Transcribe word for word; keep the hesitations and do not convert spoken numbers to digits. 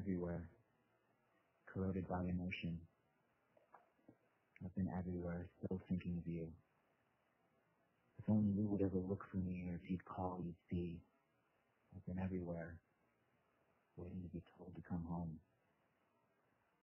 everywhere, corroded by emotion. I've been everywhere, still thinking of you. If only you would ever look for me, or if you'd call, you'd see. I've been everywhere, waiting to be told to come home.